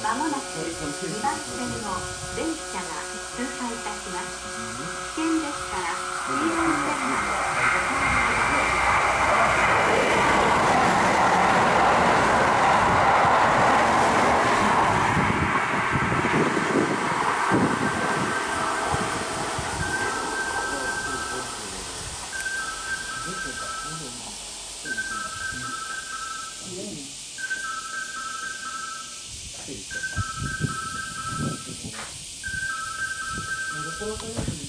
まもなく2番線の電車が通過いたします。危険ですから黄色い線までお通りください。